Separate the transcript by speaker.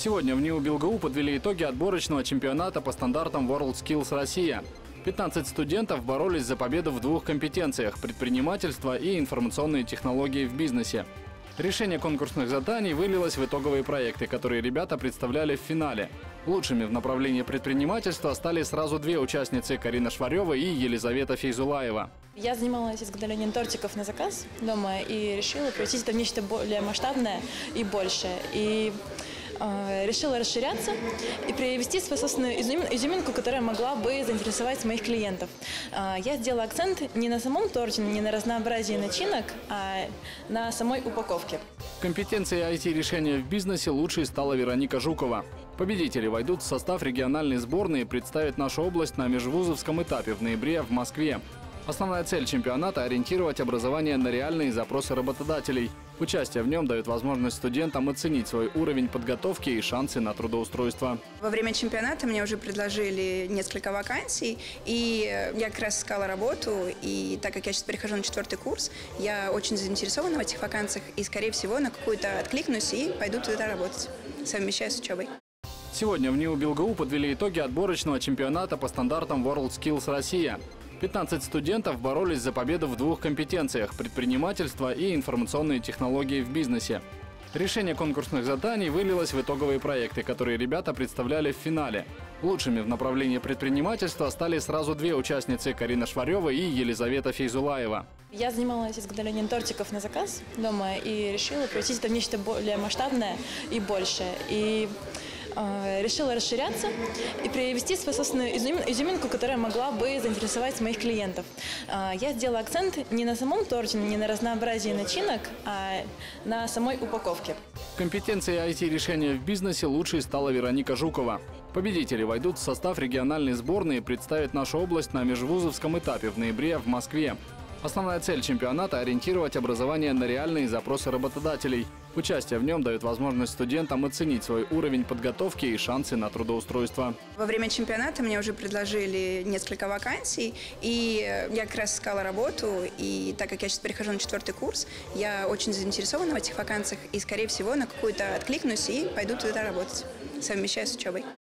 Speaker 1: Сегодня в НИУ БелГУ подвели итоги отборочного чемпионата по стандартам WorldSkills Россия. 15 студентов боролись за победу в двух компетенциях – предпринимательство и информационные технологии в бизнесе. Решение конкурсных заданий вылилось в итоговые проекты, которые ребята представляли в финале. Лучшими в направлении предпринимательства стали сразу две участницы – Карина Шварева и Елизавета Фейзулаева.
Speaker 2: Я занималась изготовлением тортиков на заказ дома и решила превратить это в нечто более масштабное и большее. И решила расширяться и привести свою собственную изюминку, которая могла бы заинтересовать моих клиентов. Я сделала акцент не на самом торте, не на разнообразии начинок, а на самой упаковке.
Speaker 1: В компетенции IT-решения в бизнесе лучшей стала Вероника Жукова. Победители войдут в состав региональной сборной и представят нашу область на межвузовском этапе в ноябре в Москве. Основная цель чемпионата – ориентировать образование на реальные запросы работодателей. Участие в нем дает возможность студентам оценить свой уровень подготовки и шансы на трудоустройство.
Speaker 3: Во время чемпионата мне уже предложили несколько вакансий, и я как раз искала работу. И так как я сейчас перехожу на 4-й курс, я очень заинтересована в этих вакансиях и, скорее всего, на какую-то откликнусь и пойду туда работать, совмещая с учебой.
Speaker 1: Сегодня в НИУ БелГУ подвели итоги отборочного чемпионата по стандартам WorldSkills Россия. 15 студентов боролись за победу в двух компетенциях – предпринимательство и информационные технологии в бизнесе. Решение конкурсных заданий вылилось в итоговые проекты, которые ребята представляли в финале. Лучшими в направлении предпринимательства стали сразу две участницы – Карина Шварева и Елизавета Фейзулаева.
Speaker 2: Я занималась изготовлением тортиков на заказ дома и решила превратить это в нечто более масштабное и большее. И решила расширяться и привести свою собственную изюминку, которая могла бы заинтересовать моих клиентов. Я сделала акцент не на самом торте, не на разнообразии начинок, а на самой упаковке.
Speaker 1: В компетенции IT-решения в бизнесе лучшей стала Вероника Жукова. Победители войдут в состав региональной сборной и представят нашу область на межвузовском этапе в ноябре в Москве. Основная цель чемпионата – ориентировать образование на реальные запросы работодателей. Участие в нем дает возможность студентам оценить свой уровень подготовки и шансы на трудоустройство.
Speaker 3: Во время чемпионата мне уже предложили несколько вакансий, и я как раз искала работу. И так как я сейчас перехожу на 4-й курс, я очень заинтересована в этих вакансиях и, скорее всего, на какую-то откликнусь и пойду туда работать, совмещая с учебой.